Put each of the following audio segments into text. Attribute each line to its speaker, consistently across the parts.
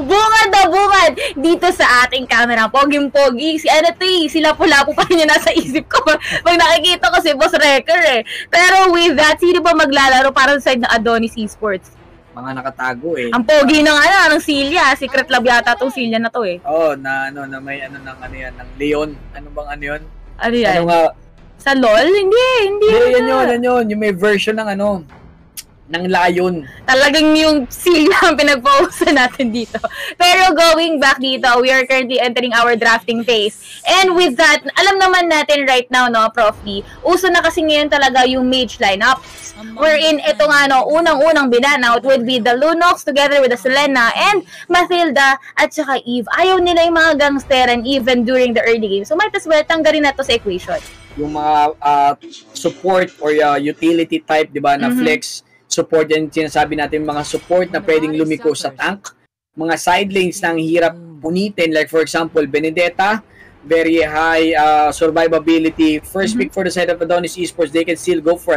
Speaker 1: Bungad na bungad dito sa ating camera. Poging-pogi. Sila pula-po pa rin yung nasa isip ko. Pag nakikita ko si Boss Wrecker eh. Pero with that, sino ba maglalaro para sa side ng Adonis Esports?
Speaker 2: Mga nakatago eh.
Speaker 1: Ang pogi ng ng Silya. Secret love yata tong Silya na to eh.
Speaker 2: Na may ng Leon. Ano bang ano yun?
Speaker 1: Ano yan? Sa LOL? Hindi.
Speaker 2: Yan yun. Yung may version ng ng Lion.
Speaker 1: Talagang yung Silya ang pinag-post natin dito. Pero going back dito, we are currently entering our drafting phase. And with that, alam naman natin right now, no, Prof. D, uso na kasi ngayon talaga yung mage lineup. Wherein ito unang-unang binanout would be the Lunox together with the Selena and Mathilda at saka Eve. Ayaw nila yung mga gangsteran even during the early game. So might as well tanggalin na to sa equation.
Speaker 2: Yung mga support or utility type, di ba, na flex support, yan sinasabi natin, mga support na pwedeng lumiko sa tank, mga side lanes na ang hirap punitin, like for example, Benedetta, very high survivability, first pick for the side of Adonis Esports, they can still go for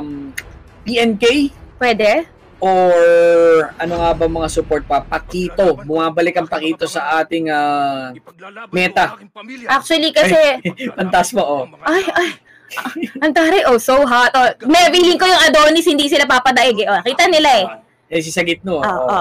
Speaker 2: PNK.
Speaker 1: Pwede.
Speaker 2: Or ano nga ba mga support pa? Pakito. Bumabalik ang Pakito sa ating meta.
Speaker 1: Actually kasi
Speaker 2: Fantasma,
Speaker 1: Ay. Ang tari, so hot. May feeling ko yung Adonis, hindi sila papadaig eh. Kita nila eh.
Speaker 2: Si sa gitno.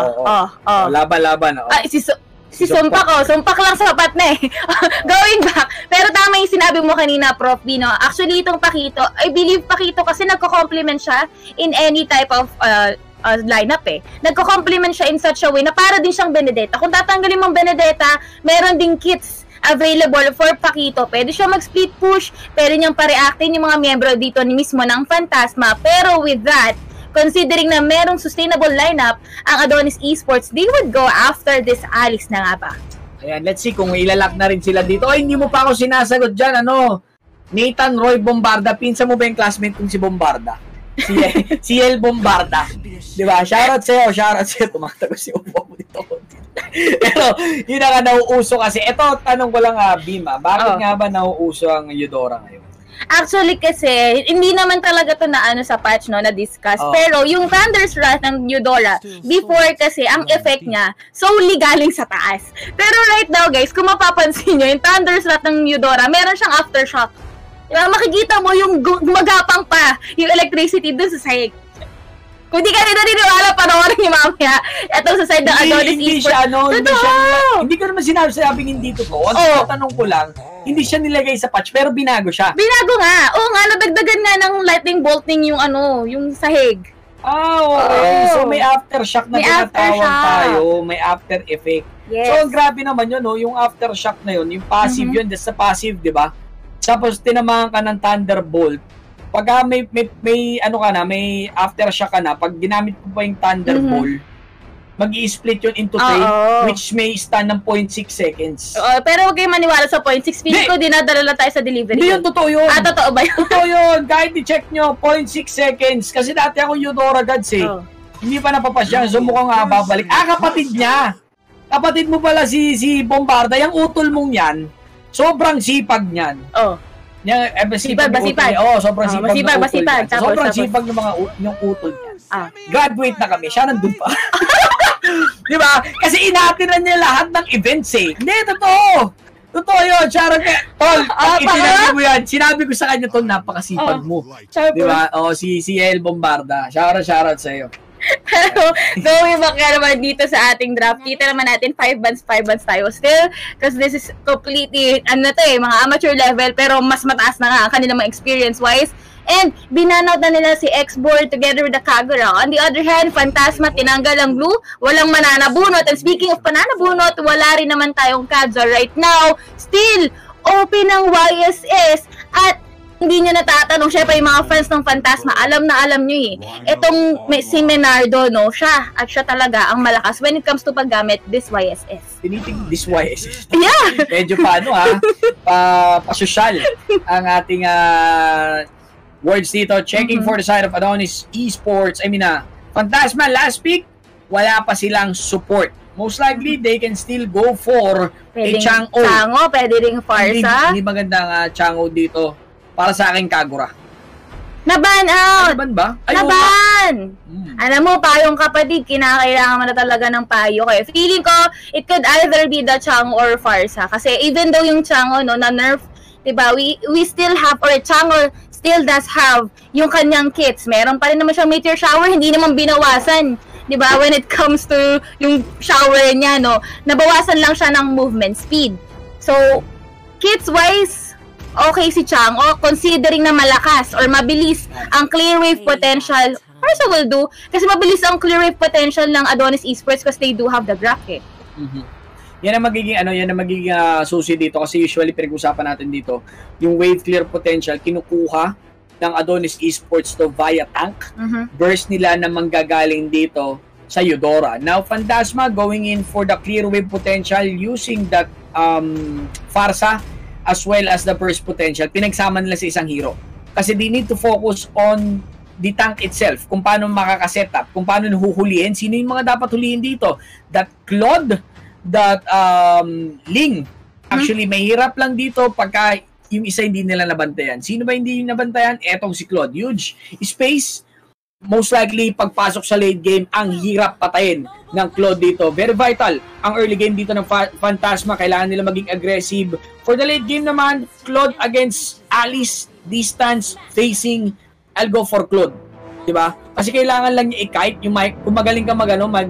Speaker 1: Laban.
Speaker 2: Ay,
Speaker 1: si Sumpak, Sumpak lang sapat na eh. Going back. Pero tama yung sinabi mo kanina, Prof. Bino. Actually, itong Pakito, I believe Pakito kasi nagko-complement siya in any type of lineup eh. Nagko-complement siya in such a way na para din siyang Benedetta. Kung tatanggalin mong Benedetta, meron ding kits available for Pakito. Pwede siya mag-split push, pwede niyang pa-reactin yung mga miyembro dito mismo ng Fantasma. Pero with that, considering na merong sustainable lineup ang Adonis Esports, they would go after this Alice na nga ba?
Speaker 2: Ayan, let's see kung ilalak na rin sila dito. Hindi mo pa ako sinasagot dyan, Nathan Roy Bombarda, pinsa mo ba yung classmate kong si Bombarda? Si El Bombarda. Diba? Shoutout sa'yo. Tumatago si Upo mo dito. Pero, yun na nga nauuso kasi. Ito, tanong ko lang, Bima, bakit nga ba nauuso ang Eudora ngayon?
Speaker 1: Actually kasi, hindi naman talaga to na sa patch na-discuss. Pero yung Thunder's Wrath ng Eudora, before kasi, ang effect niya, solely galing sa taas. Pero right now guys, kung mapapansin nyo, yung Thunder's Wrath ng Eudora, meron siyang aftershock. Makikita mo yung gumagapang pa yung electricity dun sa sahig. Kung di ka naniniwala, panoorin niyo mamaya. Ito sa side ng Adonis Esports.
Speaker 2: Hindi ko naman sinabing hindi totoo. Ang tanong ko lang, hindi siya nilagay sa patch, pero binago siya.
Speaker 1: Binago nga. Oo nga, nadagdagan nga ng lightning bolting yung yung sahig.
Speaker 2: Okay. So may aftershock na tinatawag tayo. May after effect.
Speaker 1: Yes.
Speaker 2: So grabe naman yun, yung aftershock na yun, yung passive yun, that's the passive, di ba? Tapos tinamahan ka ng Thunderbolt. Pag may aftershock ka na, pag ginamit mo pa yung Thunderbolt, mag-i-split yun into 3, which may stun ng 0.6 seconds.
Speaker 1: Pero huwag kayong maniwala sa 0.6. Feeling ko, dinadala lang tayo sa delivery.
Speaker 2: Hindi yun, totoo yun.
Speaker 1: Totoo ba yun?
Speaker 2: Totoo yun. Kahit i-check nyo, 0.6 seconds. Kasi dati ako Eudora Gods eh. Hindi pa napapasya. So mukhang babalik. Kapatid niya. Kapatid mo pala si Bombarda. Yung utol mong yan, sobrang sipag niyan. Masipag. Sobrang sipag. Sobrang sipag ng mga yung utol niya. Graduate na kami. Siya nandun pa. Di ba? Kasi inatiran niya lahat ng events eh. Hindi, totoo. Totoo yun. Tol, itinabi mo yan. Sinabi ko sa kanya, Tol, napakasipag mo. Di ba? Si El Bombarda. Shoutout sa'yo.
Speaker 1: Pero, going back naman dito sa ating draft, kita naman natin 5 bands tayo still, because this is completely, mga amateur level, pero mas mataas na nga ang kanilang mga experience-wise. And, binanout na nila si X-Board together with the Kagura. On the other hand, Fantasma, tinanggal ang blue, walang mananabunot. And speaking of pananabunot, wala rin naman tayong Kadza right now. Still, open ang YSS at hindi nyo natatanong, syempre yung mga fans ng Fantasma, alam na alam nyo eh. Itong si Menardo, siya talaga ang malakas when it comes to paggamit this YSS.
Speaker 2: Tinitig this YSS.
Speaker 1: Yeah!
Speaker 2: Medyo pa-social ang ating words dito. Checking for the side of Adonis Esports. Fantasma last pick, wala pa silang support. Most likely, they can still go for a Chang'o.
Speaker 1: Pwede ring Farsa.
Speaker 2: Hindi magandang Chang'o dito. Para sa akin, Kagura.
Speaker 1: Naban out!
Speaker 2: Naban ba?
Speaker 1: Naban! Alam mo, payong kapatid, kinakailangan mo na talaga ng payo. Kaya feeling ko, it could either be the Chango or Farsa. Kasi even though yung Chango, no, na-nerf, diba, we still have, or Chango still does have yung kanyang kits. Meron pa rin naman siyang meteor shower, hindi naman binawasan. Diba, when it comes to yung shower niya, no, nabawasan lang siya ng movement speed. So, kits-wise, okay si Chango, considering na malakas or mabilis ang clear wave potential, Farsa will do. Kasi mabilis ang clear wave potential ng Adonis Esports because they do have the graph eh.
Speaker 2: Yan ang magiging susi dito kasi usually pinag-usapan natin dito yung wave clear potential kinukuha ng Adonis Esports to via tank. Burst nila na manggagaling dito sa Eudora. Now Fantasma going in for the clear wave potential using that Farsa as well as the burst potential. Pinagsama nila sa isang hero kasi they need to focus on the tank itself, kung paano makakasetup, kung paano huhulihin, sino yung mga dapat hulihin dito. That Claude, that Ling, actually mahirap lang dito pagka yung isa hindi nila nabantayan. Sino ba hindi nabantayan? Etong si Claude. Huge space, most likely pagpasok sa late game, ang hirap patayin ng Claude dito. Very vital ang early game dito ng Fantasma, kailangan nila maging aggressive. For the late game naman, Claude against Alice, distance, facing, I'll go for Claude, diba? Kasi kailangan lang niya i-kite yung kung magaling ka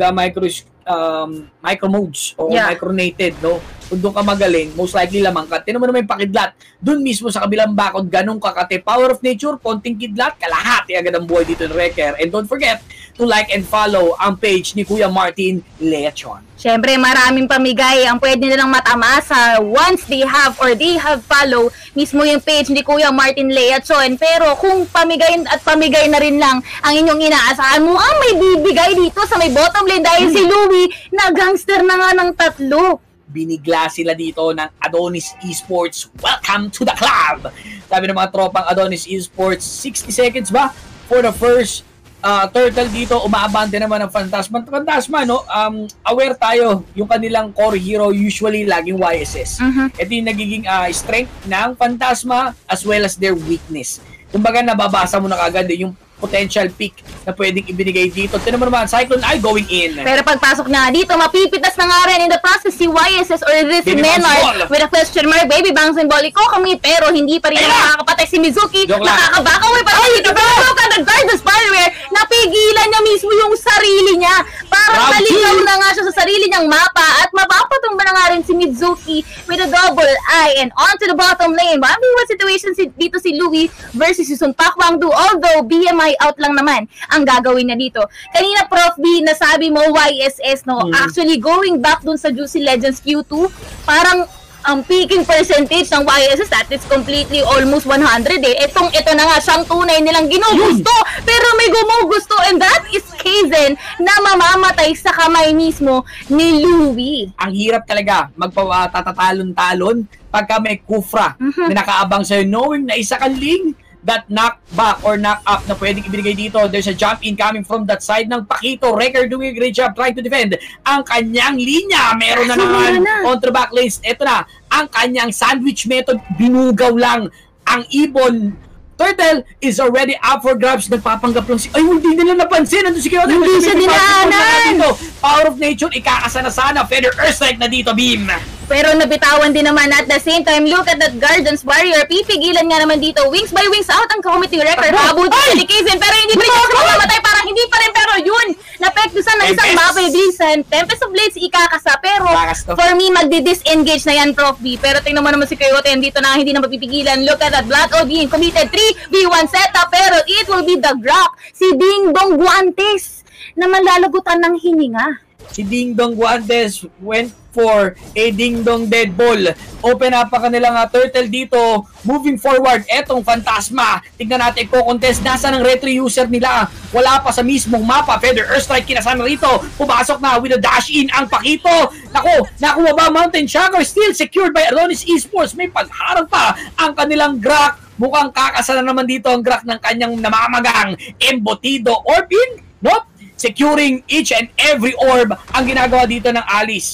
Speaker 2: micro modes o micronated, no? Kung doon ka magaling, most likely lamang ka. Tinan mo naman yung pakidlat. Doon mismo sa kabilang bakod, ganun kakate. Power of nature, konting kidlat, kalahati agad ang buhay dito ng Wrecker. And don't forget to like and follow ang page ni Kuya Martin Leachon.
Speaker 1: Siyempre, maraming pamigay ang pwede nilang matamasa once they have follow mismo yung page ni Kuya Martin Leachon. Pero kung pamigay at pamigay na rin lang ang inyong inaasahan mo, may bibigay dito sa may bottom lane dahil si Louie na gangster na nga ng 3.
Speaker 2: Binigla sila dito ng Adonis Esports. Welcome to the club! Sabi ng mga tropang Adonis Esports, 60 seconds ba for the first turtle dito. Umaabante naman ng Fantasma, no? Aware tayo, yung kanilang core hero usually laging YSS. Ito yung nagiging strength ng Fantasma as well as their weakness. Kumbaga nababasa mo na kagad yung potential pick na pwedeng ibinigay dito. Tinan mo naman, Cyclone ay going in.
Speaker 1: Pero pagpasok na dito, mapipitas na nga rin in the process si YSS or this Menard with a question mark. Baby bang symbolic ko kami, pero hindi pa rin nakakapatay si Mizuki. Nakakabakaway pa rin dito. Pero look at the Guardians Fireware, napigilan niya mismo yung sarili niya. Parang naligaw na nga siya sa sarili niyang mapa at mapapatong ba na nga rin si Mizuki with a double eye and on to the bottom lane. What situation dito si Louie versus si Sun Pakwangdu, although BMI out lang naman ang gagawin niya dito. Kanina Prof B, nasabi mo YSS, no? Actually going back dun sa Juicy Legends Q2, parang ang peaking percentage ng YSS, that is completely almost 100 eh. Ito na nga siyang tunay nilang ginugusto, pero may gumugusto, and that is Kaizen na mamamatay sa kamay mismo ni Louie.
Speaker 2: Ang hirap talaga magpatatatalon-talon pagka may kufra na nakaabang sa'yo, knowing na isa kang Ling, that knock back or knock up na pwedeng ibinigay dito. There's a jump in coming from that side ng Pakito. Wrecker doing a great job trying to defend ang kanyang linya. Meron na naman on the back lanes. Ito na, ang kanyang sandwich method. Binugaw lang ang ibon. Turtle is already up for grabs. Nagpapanggap lang ay, hindi nila napansin. Nandun si Kyoto.
Speaker 1: Hindi siya dinaanan.
Speaker 2: Power of nature, ikakasana-sana. Feather Earthstrike na dito, Beam.
Speaker 1: Pero nabitawan din naman at the same time, look at that Guardians Warrior. Pipigilan nga naman dito. Wings by wings out ang committee record. Habutin si Kaizen, pero hindi pa rin siya mamamatay. Parang hindi pa rin, pero yun. Napektusan ng isang mapabilisan. Tempest of Blades ikakasa. Pero for me, magdi-disengage na yan, Prof B. Pero tingnan mo naman si Coyote. Dito na hindi na mapipigilan. Look at that Blood O being committed. 3v1 setup. Pero it will be the Grok. Si Ding Dong Guantes na malalagutan ng hininga.
Speaker 2: Si Ding Dong Guantes went for a Ding Dong dead ball. Open up pa kanilang turtle dito. Moving forward, etong Fantasma. Tignan natin ko contest. Nasa ng retro user nila. Wala pa sa mismong mapa. Feather Earthstrike kinasama rito. Pumasok na with a dash in ang Pakito. Naku, nakuha ba Mountain Shocker? Still secured by Adonis Esports. May pagharang pa ang kanilang Grok. Mukhang kakasana naman dito ang Grok ng kanyang namamagang Embutido Orbin. Nope. Securing each and every orb ang ginagawa dito ng Alice.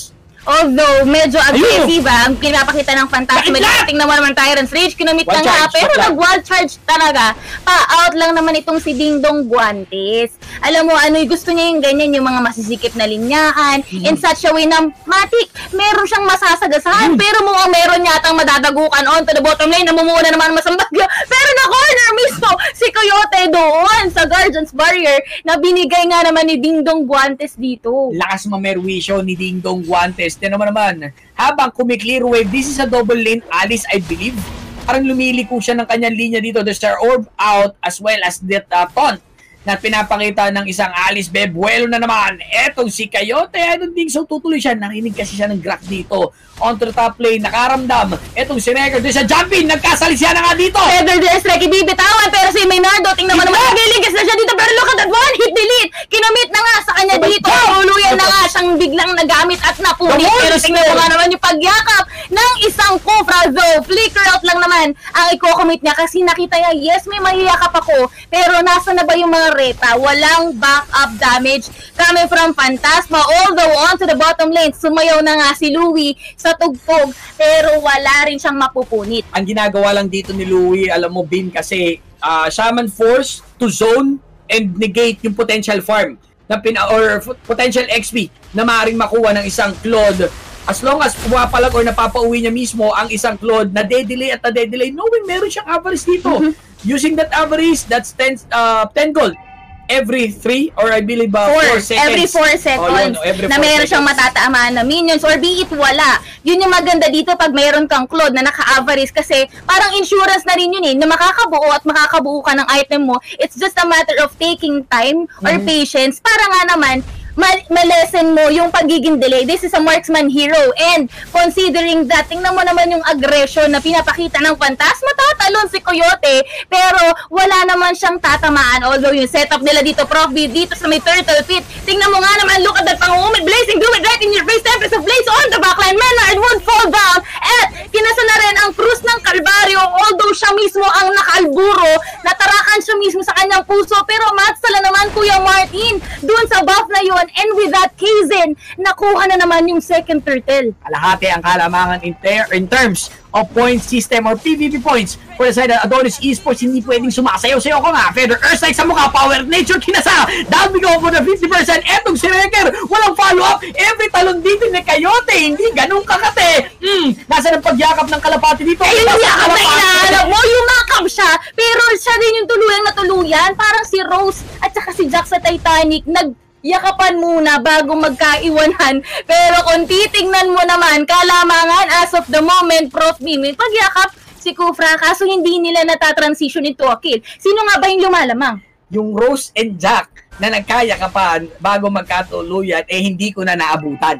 Speaker 1: Although, medyo aggressive ang pinapakita ng Fantasma. Tingnan mo naman Tyrant's Rage, kinamit na nga. Pero nag-wall charge talaga. Pa-out lang naman itong si Dingdong Guantes. Alam mo, gusto niya yung ganyan, yung mga masisikip na linyahan. In such a way na, matik, meron siyang masasagasahan. Pero mukhang meron yatang madadagukan on to the bottom lane. Namumuna naman masambagyo. Pero na-corner mismo si Coyote doon sa Guardian's Barrier na binigay nga naman ni Dingdong Guantes dito.
Speaker 2: Lakas mamerwisyo ni Dingdong Guantes. Tiyan naman, habang kumiklear wave, this is a double lane Alice, I believe. Parang lumiliko siya ng kanyang linya dito. There's our orb out as well as that taunt na pinapakita ng isang Alice Bebuelo na naman. Etong si Coyote, I don't think so tutuloy siya. Narinig kasi siya ng Graf dito. On to the top lane, nakaramdam. Etong si Record, doon sa jumping, nagkasalisya na nga dito.
Speaker 1: Pedro de Estreki bibitawan, pero si Maynardo, tingnan mo naman, nagiligas na siya dito, pero look at that one, hit delete. Kinamit na nga sa kanya dito. Tuluyan na nga siyang biglang nagamit at napunit. Pero tingnan mo nga naman yung pagyakap ng isang Kufra, though. Flicker out lang naman ang i-commit niya kasi nakita niya, yes, may mahiyakap ako, pero nasa na ba yung mga reta? Walang backup damage coming from Fantasma. Although on to the bottom lane, sumayaw na nga si Louie sa tugtog, pero wala rin siyang mapupunit.
Speaker 2: Ang ginagawa lang dito ni Louie, alam mo, Bin, kasi Shaman force to zone and negate yung potential farm na or potential XP na maaaring makuha ng isang Claude. As long as pumapalag or napapauwi niya mismo ang isang Claude na de-delay at na-de-delay, knowing meron siyang average dito. Using that average, that's 10 gold. Every 3 or I believe 4 seconds.
Speaker 1: Every 4 seconds na meron siyang matataamaan na minions or be it wala. Yun yung maganda dito pag mayroon kang Claude na naka-average kasi parang insurance na rin yun na makakabuo at makakabuo ka ng item mo. It's just a matter of taking time or patience para nga naman malesen mo yung pagiging delay. This is a marksman hero and considering that, tingnan mo naman yung aggression na pinapakita ng Fantasma, tatalon si Coyote pero wala naman siyang tatamaan. Although yung setup nila dito, Prof B, dito sa may turtle pit, tingnan mo nga naman, look at that pangungumit, blazing, do it right in your face, Tempest of Blaze on the backline, Menard would fall down at kinasa na rin ang Cruz ng Kalbaryo. Although siya mismo ang nakaalburo, natarakan siya mismo sa kanyang puso, pero matsala naman Kuya Martin dun sa buff na yun. And with that, Kaizen, nakuha na naman yung second turtle.
Speaker 2: Kalahati ang kalamangan in terms of point system or PvP points. For the side of Adonis Esports, hindi pwedeng sumasayaw-sayaw ko nga. Feather Earthstrike sa mukha, Power Nature kinasa. Down we go for the 50%. Etong si Reker, walang follow-up. Every talon dito ni Coyote, hindi ganun kakate. Nasa ng pagyakap ng kalapati dito.
Speaker 1: Ayun yung yakap na inahanap mo, yumakap siya. Pero siya rin yung tuluyang na tuluyan. Parang si Rose at saka si Jack sa Titanic, yakapan muna bago magkaiwanan. Pero kung titingnan mo naman, kalamangan as of the moment, Prof. Mimi, pagyakap si Kufra, kaso hindi nila natatransition into a kill. Sino nga ba yung lumalamang?
Speaker 2: Yung Rose and Jack na nagkayakapan bago magkatuluyan, hindi ko na naabutan.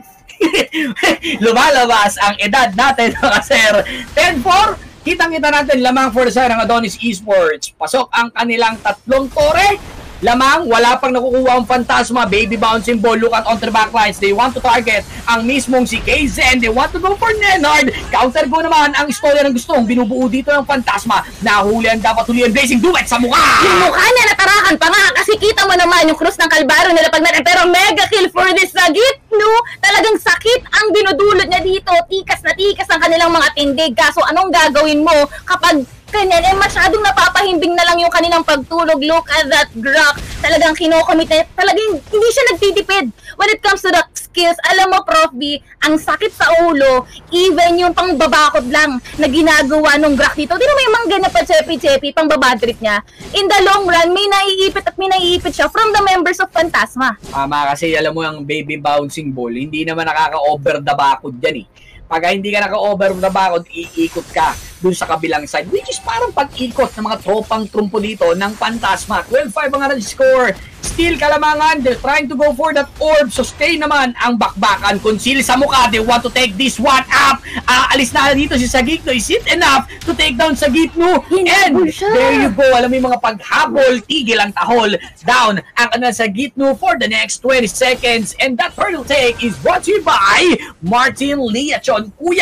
Speaker 2: Lumalabas ang edad natin, mga sir. 10-4, kitang-kita natin lamang for the side ng Adonis Esports. Pasok ang kanilang 3 tore. Lamang, wala pang nakukuha ang Fantasma. Baby bouncing ball, look at on the backlines. They want to target ang mismong si Kaizen. They want to go for Nenard. Counter go naman ang istorya ng gustong binubuo dito ng Fantasma. Nahulihan, dapat hulihan, blazing duet sa mukha.
Speaker 1: Yung mukha niya natarakan pa nga kasi kita mo naman yung Cruz ng Kalbaryo nilapag natin. Pero mega kill for this Sagit, no? Talagang sakit ang binudulot niya dito. Tikas na tikas ang kanilang mga tindig. Kaso anong gagawin mo kapag kanyan, masyadong napapahimbing na lang yung kanilang pagtulog. Look at that Grok. Talagang kinocommit na, talagang hindi siya nagtitipid. When it comes to the skills, alam mo, Prof B, ang sakit sa ulo, even yung pangbabakod lang na ginagawa nung Grok dito. Di na may mangga na pa chepi-chepi, pangbabadrip niya. In the long run, may naiipit siya from the members of Fantasma.
Speaker 2: Kasi alam mo yung baby bouncing ball, hindi naman nakaka-over the bakod yan Pag hindi ka naka-over the bakod, iikot ka dun sa kabilang side, which is parang pag-ikot ng mga tropang trumpo dito ng Fantasma. 12-5 ang score. Still kalamangan, they're trying to go for that orb. Sustain naman ang bakbakan. Conceal sa mukha, they want to take this one up. Alis na dito si Sagitno. Is it enough to take down Sagitno? And there you go. Alam mo yung mga paghabol, tigil ang tahol. Down ang Sagitno for the next 20 seconds. And that hurdle take is brought to you by Martin Liachon. Kuya,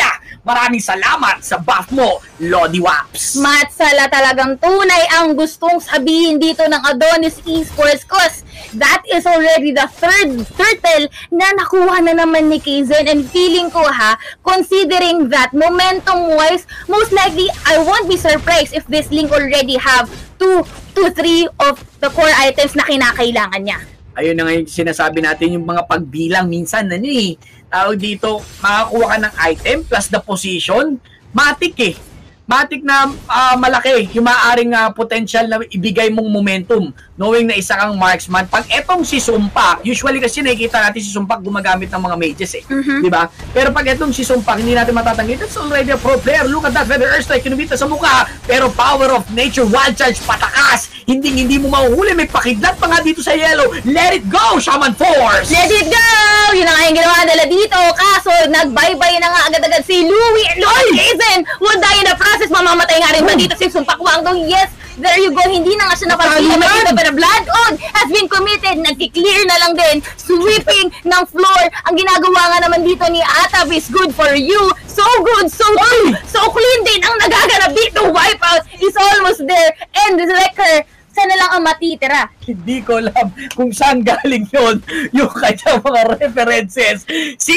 Speaker 2: Maraming salamat sa buff mo, Lodi Waps.
Speaker 1: Matsala, talagang tunay ang gustong sabihin dito ng Adonis Esports cause that is already the third turtle na nakuha na naman ni KZ, and feeling ko considering that momentum-wise, most likely, I won't be surprised if this link already have 2 to 3 of the core items na kinakailangan niya.
Speaker 2: Ayun na nga yung sinasabi natin, yung mga pagbilang minsan tawag dito, makakuha ka ng item plus the position, matik matik na malaki yung maaaring potential na ibigay mong momentum knowing na isa kang marksman. Pag etong si Sumpak, usually kasi nakikita natin si Sumpak gumagamit ng mga mages di ba? Pero pag etong si Sumpak, hindi natin matatanggi, that's already a pro player. Look at that, Feather Earthstrike, kinubita sa mukha, pero power of nature, wild charge, patakas, hindi mo mahuhuli, may pakidlat pa nga dito sa yellow. Let it go, Shaman Force!
Speaker 1: Let it go! Yun na nga yung ginawa nila dito, kaso nagbaybay na nga agad-agad si Louie Jason will die in the process. Mamamatay nga rin ba dito si Sumpak Wangdong? Yes, there you go, hindi na nga siya napagpila dito, pero blood on has been committed, nagki-clear na lang din, sweeping ng floor. Ang ginagawa nga naman dito ni Atab is good for you, so good, so good, so clean din ang nagaganap dito. Wipeout is almost there, and Wrecker, sana lang ang matitira.
Speaker 2: Hindi ko alam kung saan galing yun yung kanyang mga references.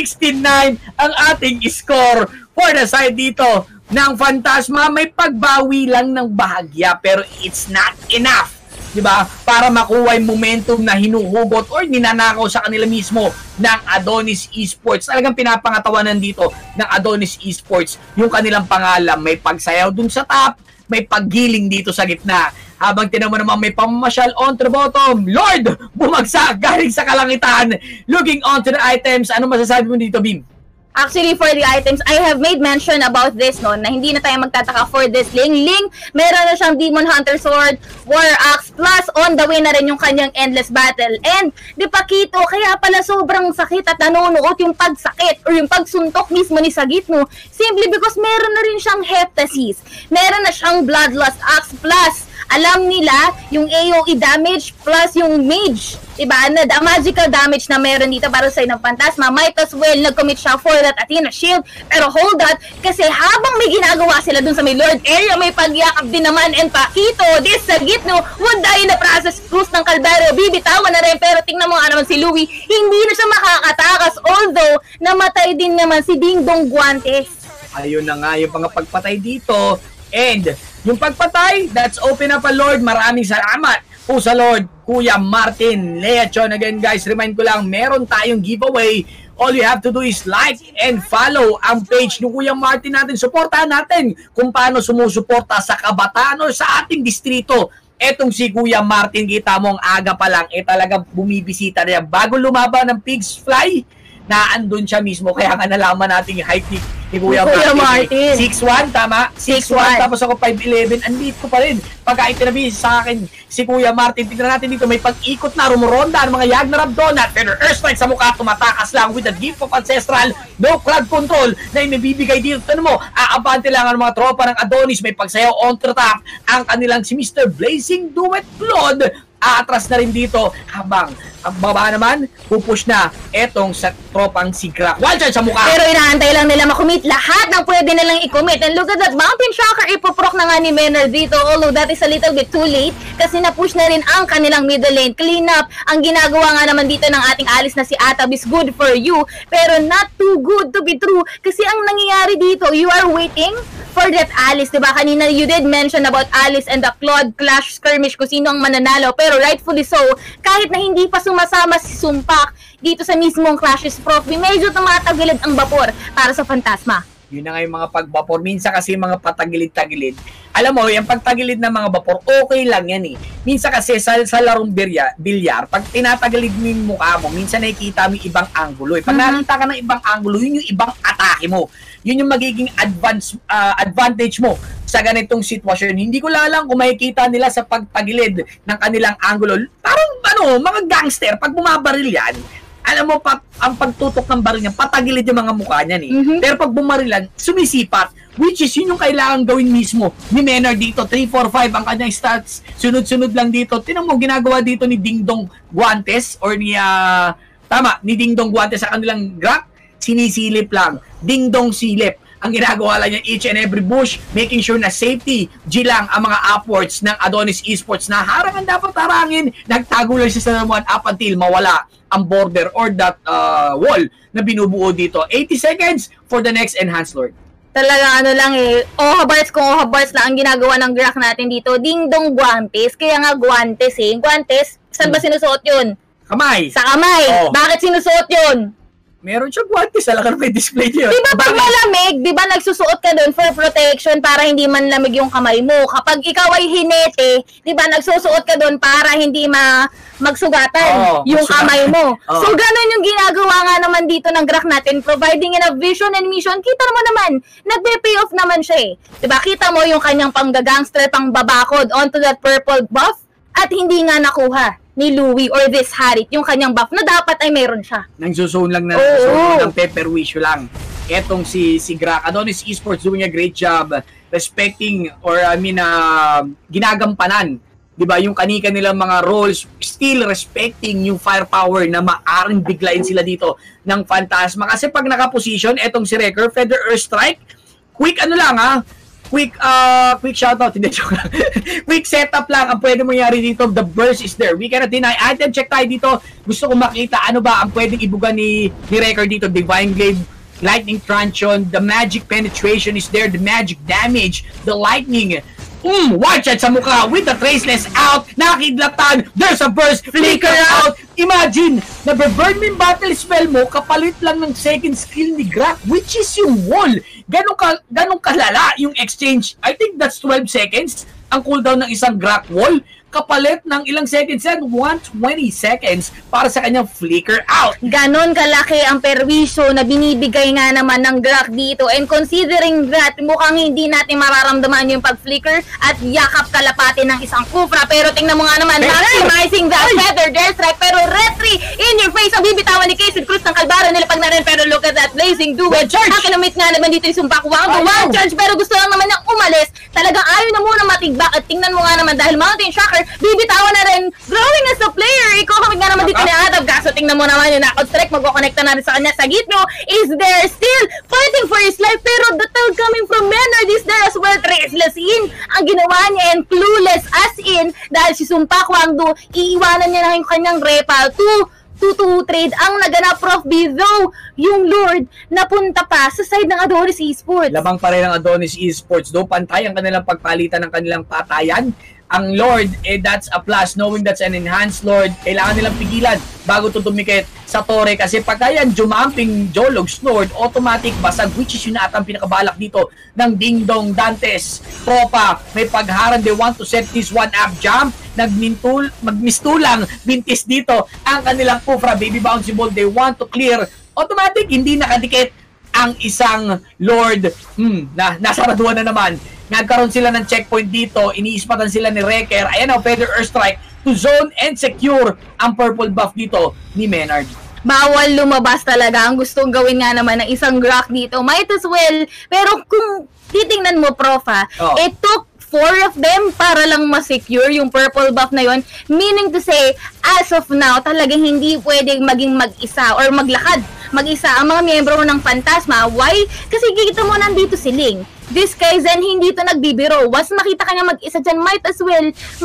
Speaker 2: 16-9 ang ating score for the side dito ng Fantasma. May pagbawi lang ng bahagya, pero it's not enough, di ba? Para makuha yung momentum na hinuhugot or ninanakaw sa kanila mismo ng Adonis Esports. Talagang pinapangatawanan dito ng Adonis Esports yung kanilang pangalan. May pagsayaw dun sa top, may paggiling dito sa gitna. Habang tinan mo naman may pamamasyal onto the bottom. Lord! Bumagsak galing sa kalangitan. Looking onto the items. Ano masasabi mo dito, Bim?
Speaker 1: Actually, for the items, I have made mention about this, no, na hindi na tayo magtataka for this Ling, meron na siyang Demon Hunter Sword, War Axe, plus on the way na rin yung kanyang Endless Battle. And, di pa Kito, kaya pala sobrang sakit at nanonood yung pagsakit or yung pagsuntok mismo ni Sagitno, simply because meron na rin siyang Heptasis, meron na siyang Bloodlust Axe, plus alam nila yung AoE damage plus yung mage, diba? Na magical damage na meron dito para sa ng Fantasma. Might as well nag-commit siya for that Athena shield. Pero hold that, kasi habang may ginagawa sila dun sa may Lord area, may pagyakap din naman. And Pakito, this Sagitno would die in the process. Cruz ng Calvario, bibitawan na rin. Pero tingnan mo nga naman si Louie, hindi na siya makakatakas. Although, namatay din naman si Dingdong Guantes.
Speaker 2: Ayun na nga yung mga pagpatay dito. And yung pagpatay, that's open up a Lord. Maraming salamat po sa Lord, Kuya Martin Leachon. Again guys, remind ko lang, meron tayong giveaway. All you have to do is like and follow ang page ng Kuya Martin natin. Suportahan natin kung paano sumusuporta sa kabataan o sa ating distrito. Etong si Kuya Martin, kita mo ang aga pa lang, talagang bumibisita na yan. Bago lumaban ng Pigs Fly, na andun siya mismo. Kaya nga nalaman natin yung height ni Kuya Martin. 6'1", tama? 6'1", tapos ako 5'11". Andito pa rin. Pagka itinabi sa akin si Kuya Martin, tignan natin dito, may pag-ikot na, rumuronda ang mga Yagna Rabdonat, Feather Earthstrike sa mukha, tumatakas lang with the gift of Ancestral, no crowd control na inibibigay dito. Tanong mo, aabante lang ang mga tropa ng Adonis, may pagsayaw on the top, ang kanilang si Mr. Blazing Duet Claude, aatras na rin dito, habang ang baba naman, pupush na etong sa tropang si Crack. Wild charge sa mukha!
Speaker 1: Pero inaantay lang nila makumit lahat ng pwede nilang i-commit. And look at that, Mountain Shocker, ipoprok na nga ni Menor dito. Although that is a little bit too late, kasi na-push na rin ang kanilang middle lane. Clean up, ang ginagawa nga naman dito ng ating alis na si Atab is good for you, pero not too good to be true. Kasi ang nangyayari dito, you are waiting for that Alice, diba? Kanina you did mention about Alice and the Claude Clash skirmish kung sino ang mananalo, pero rightfully so, kahit na hindi pa sumasama si Sumpak dito sa mismong Clashes Prof, medyo tumatagilid ang vapor para sa Fantasma.
Speaker 2: Yun na nga yung mga pagbapor. Minsan kasi mga patagilid-tagilid. Alam mo, yung pagtagilid ng mga vapor, okay lang yan eh. Minsan kasi sa larong bilyar, pag tinatagilid mo yung mukha mo, minsan nakikita mo yung ibang angulo eh. Pag nakita ka ng ibang angulo, yun yung ibang atake mo. Yun yung magiging advantage mo sa ganitong sitwasyon. Hindi ko lang alam kung makikita nila sa pagtagilid ng kanilang angulo. Parang mga gangster, pag bumabaril yan, alam mo, ang pagtutok ng baril niya, patagilid yung mga mukha niyan eh. Pero pag bumarilan, sumisipat, which is yun yung kailangan gawin mismo ni Menor dito. 3-4-5 ang kanyang stats, sunod-sunod lang dito. Tinang mo, ginagawa dito ni Dingdong Guantes or ni, ni Dingdong Guantes sa kanilang graph, sinisilip lang. Dingdong silip Ang ginagawa lang niya each and every bush, making sure na safety, G lang ang mga upwards ng Adonis Esports na harang ang dapat harangin. Nagtago lang siya sa naman up until mawala ang border or that wall na binubuo dito. 80 seconds for the next enhanced Lord.
Speaker 1: Talaga ano lang kung Oha Bars lang ang ginagawa ng Grak natin dito. Ding dong guantes. Kaya nga guantes Guantes, saan ba sinusuot yun?
Speaker 2: Kamay.
Speaker 1: Sa kamay. Bakit sinusuot yun?
Speaker 2: Meron siya guantes, alakar may display niyo.
Speaker 1: Di ba pag malamig, di ba nagsusuot ka doon for protection para hindi man lamig yung kamay mo. Kapag ikaw ay hinete, di ba nagsusuot ka doon para hindi magsugatan yung kamay mo. So ganun yung ginagawa nga naman dito ng Grak natin, providing in a vision and mission. Kita mo naman, nagbe-pay off naman siya Di ba? Kita mo yung kanyang panggagangster, pang babakod onto that purple buff at hindi nga nakuha ni Louie or this Harit yung kanyang buff na dapat ay meron siya. Nang
Speaker 2: zone lang na ng pepper wish lang. Etong si Grak. Adonis Esports doing a great job respecting or ginagampanan, 'di ba, yung kanika nilang mga roles, still respecting yung firepower na maaring biglain sila dito ng Fantasma. Kasi pag naka-position etong si Wrecker, Feather Earth Strike, quick quick shoutout, hindi joke lang. Quick setup lang ang pwede mangyari dito. The burst is there. We cannot deny. Item check tayo dito. Gusto ko makita ano ba ang pwedeng ibuga ni Wrecker dito. Divine Glaive, Lightning Truncheon, the magic penetration is there, the magic damage, the lightning. Watch out sa mukha with the traceless out. Nakidlatan. There's a burst. Flicker out. Imagine, nabe-burn mo yung battle spell mo kapalit lang ng second skill ni Grak, which is yung wall. Ganong kalala yung exchange. I think that's 12 seconds ang cooldown ng isang Grak wall. Kapalit ng ilang seconds yan, 120 seconds para sa kanyang flicker out.
Speaker 1: Ganon kalaki ang perwisyo na binibigay nga naman ng Grak dito. And considering that, mukhang hindi natin mararamdaman yung pag-flicker at yakap kalapati ng isang kufra. Pero tingnan mo nga naman, maximizing that feather, dare strike, pero retry in your face ang bibitawan ni Casey Cruz ng kalbara nila pag narin. Pero look at that blazing duo. Ang kinamit nga naman dito yung Sumpakwang. One charge, pero gusto lang naman niyang umalis. Talagang ayaw na muna matigbak. At tingnan mo nga naman, dahil Mountain Shocker, bibitawan na rin, growing as a player. Ikaw kamig nga naman dito ni Adam. Kaso tingnan mo naman yung knockout strike, magkoconnecta na rin sa kanya. Sa gitno is there still fighting for his life, pero the tag coming from Menard is there as well. Traceless in ang ginawa niya and clueless as in dahil si Sumpakwang do iiwanan niya na yung kanyang repal to trade ang naganap Prof B, though yung Lord napunta pa sa side ng Adonis Esports.
Speaker 2: Labang pa rin ang Adonis Esports, though pantay ang kanilang pagpalitan ng kanilang patayan. Ang Lord, that's a plus, knowing that's an enhanced Lord. Kailangan nilang pigilan bago ito tumikit sa Torre. Kasi pag yan, jumping Jologs Lord, automatic basag, which is yun atang pinakabalak dito ng Ding Dong Dantes. Tropa, may pagharan, they want to set this one up jump. Magmistulang bintis dito ang kanilang Kufra, baby bouncy ball. They want to clear. Automatic, hindi nakadikit ang isang Lord. Nasaraduan na naman. Nagkaroon sila ng checkpoint dito, iniispatan sila ni Wrecker. Ayan ang Feather Earth Strike to zone and secure ang purple buff dito ni Menard.
Speaker 1: Bawal lumabas talaga. Ang gustong gawin nga naman ng isang Grak dito, might as well. Pero kung titingnan mo, Prof, it took 4 of them para lang ma-secure yung purple buff na yon. Meaning to say, as of now, talagang hindi pwedeng maging mag-isa or maglakad mag-isa ang mga miyembro ng Fantasma. Why? Kasi kikita mo nandito si Ling. This Kaizen, hindi to nagbibiro. Once makita ka niya mag-isa dyan, might as well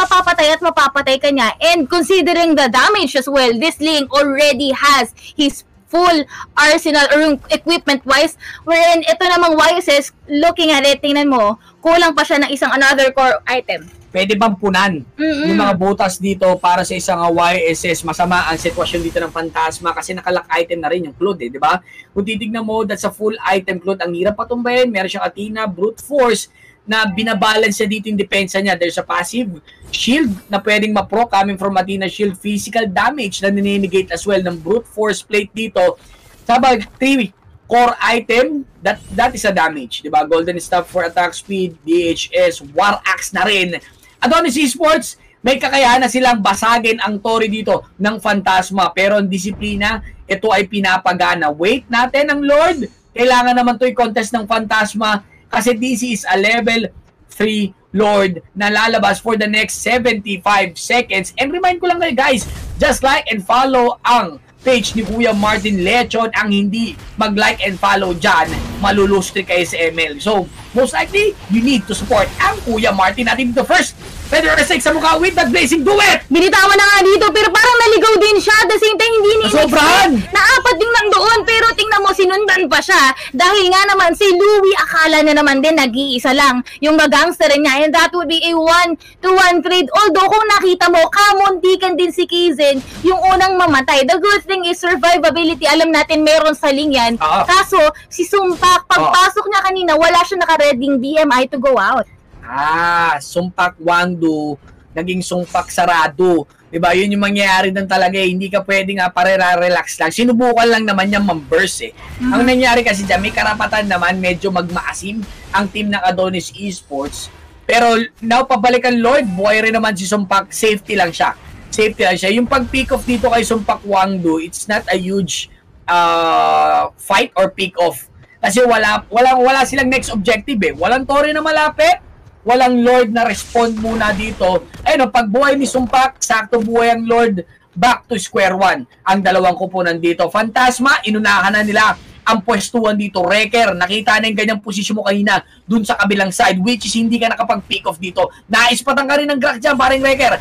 Speaker 1: mapapatay ka niya. And considering the damage as well, this Ling already has his full arsenal or yung equipment-wise, wherein ito namang YSS, looking at it, tingnan mo, kulang pa siya ng isang another core item.
Speaker 2: Pwede bang punan yung mga butas dito para sa isang YSS? Masama ang sitwasyon dito ng Fantasma kasi nakalak item na rin yung Claude, di ba? Kung titignan mo, that's a full item Claude. Ang hirap patumbayin, meron siyang Athena, Brute Force, na binabalance niya dito yung depensa niya. There's a passive shield na pwedeng ma-pro coming from Athena shield. Physical damage na ninenegate as well ng Brute Force plate dito. Sabag, 3 core item, that is a damage. Diba? Golden Staff for attack speed, DHS, War Axe na rin. Adonis Esports, may kakayahan na silang basagin ang Tori dito ng Fantasma. Pero ang disiplina, ito ay pinapagana. Wait natin ang Lord. Kailangan naman to i-contest ng Fantasma kasi this is a level 3 Lord na lalabas for the next 75 seconds. And remind ko lang kayo guys, just like and follow ang page ni Kuya Martin Lechon ang hindi mag-like and follow dyan, malulustri kayo sa ML. So, most likely, you need to support ang Kuya Martin natin dito first. Feather Essex sa mukha with that blazing duet!
Speaker 1: Binitawan na nga dito, pero parang naligaw din siya. At the same time, hindi
Speaker 2: Nasobrahan!
Speaker 1: Naapat din nandoon, pero tingnan mo, sinundan pa siya. Dahil nga naman, si Louie, akala niya naman din, nag-iisa lang yung magangster niya. And that would be a 1-to-1 trade. Although, kung nakita mo, kamuntikan din si Kizen, yung unang mamatay. The good thing is survivability. Alam natin, meron sa lingyan. Kaso, si Sumpak, pagpasok niya kanina, wala siya naka-reading BMI to go out.
Speaker 2: Sumpak Wangdu, naging sumpak sarado. Diba? Yun yung mangyayari doon talaga eh. Hindi ka pwedeng parera-relax lang. Sinubukan lang naman niyang mam-burst eh. Ang nangyari kasi dyan, may karapatan naman medyo magmaasim ang team ng Adonis Esports. Pero now, pabalikan Lord, buhay rin naman si Sumpak. Safety lang siya. Yung pag-pick off dito kay Sumpak Wangdu, it's not a huge fight or pick off. Kasi wala silang next objective eh. Walang Tori na malapit. Walang Lord na respond muna dito. Ayun, pagbuhay ni Sumpak, sakto buhay ang Lord, back to square one. Ang dalawang kupunan dito. Fantasma, inunahan na nila ang pwestuhan dito. Wrecker, nakita na yung ganyang posisyon mo kanina dun sa kabilang side, which is hindi ka nakapag-pick off dito. Naispatan ka rin ng Grak dyan, paring Wrecker.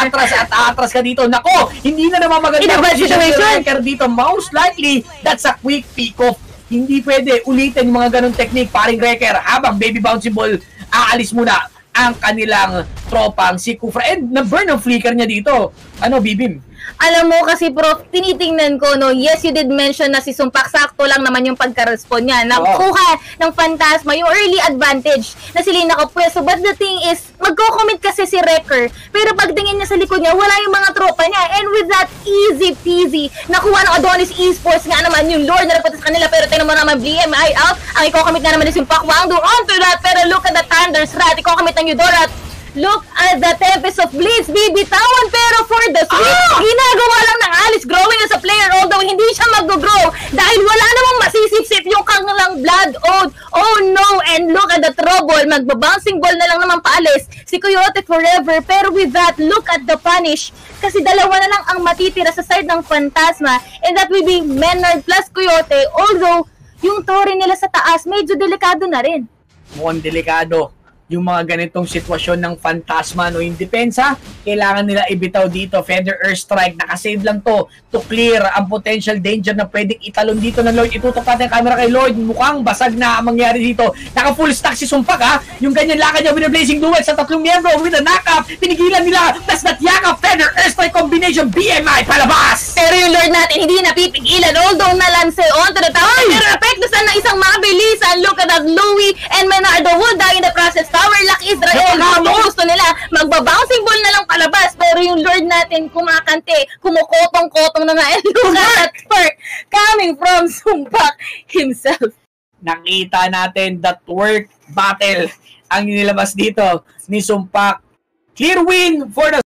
Speaker 2: Atras ka dito. Nako, hindi na naman maganda ang posisyon ni Wrecker dito. Most likely, that's a quick pick off. Hindi pwede ulitin yung mga ganong technique, paring Wrecker, habang baby bouncy ball aalis muna ang kanilang tropang si Kufra. And na-burn ang flicker niya dito. Bibim?
Speaker 1: Alam mo kasi bro, tinitingnan ko, no, yes, you did mention na si Sumpak, sakto lang naman yung pagka-respond niya. Nakuha ng Fantasma yung early advantage na sila yung nakapwesto. But the thing is, magko-commit kasi si Wrecker. Pero pagtingin niya sa likod niya, wala yung mga tropa niya. And with that, easy peasy, nakuha ng Adonis Esports nga naman yung Lord na napunta sa kanila. Pero tingnan mo naman, BMI out. Ang i-commit nga naman ni Sumpak Wangdu onto that. Pero look at the Thunder's Rat. I-commit ng Eudora. Look at the Tempest of Blades, bibitawan, pero for the sweep, ginagawa lang ng Alice growing as a player, although hindi siya mag-grow dahil wala namang masisip-sip yung kanilang blood oath. Oh no, and look at the trouble, magba-bouncing ball na lang naman paalis si Coyote forever, pero with that, look at the punish, kasi dalawa na lang ang matitira sa side ng Fantasma, and that will be Menard plus Coyote, although yung Tori nila sa taas, medyo delikado na rin.
Speaker 2: Mukhang delikado yung mga ganitong sitwasyon ng Fantasma, no? Yung depensa, kailangan nila ibitaw dito. Feather Airstrike, nakasave lang to clear ang potential danger na pwedeng italon dito ng Lord. Itutok natin ang camera kay Lord. Mukhang basag na ang mangyari dito. Naka-full stack si Sumpak, ha? Yung ganyan lakad niya with a blazing duet sa tatlong miyembro with a knock-up. Pinigilan nila. That's that yakap. Feather Airstrike combination. BMI, palabas!
Speaker 1: Pero yung Lord natin, hindi napipigilan. Although nalanse onto the tower. Pero napektusan na isang mabilisan. Look at that Louie and Menardo would die in the process. Tower lock Israel. Gusto nila, magba-bouncing ball na lang palabas. Pero yung Lord natin, kumakante, kumukotong-kotong na nga. And look at that spark coming from Sumpak himself.
Speaker 2: Nakita natin that work battle ang nilabas dito ni Sumpak. Clear win for the